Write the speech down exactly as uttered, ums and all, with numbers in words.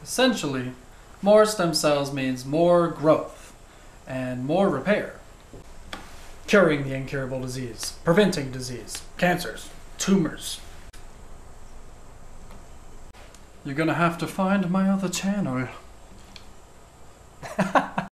Essentially, more stem cells means more growth and more repair. Curing the incurable disease, preventing disease, cancers, tumors. You're gonna have to find my other channel.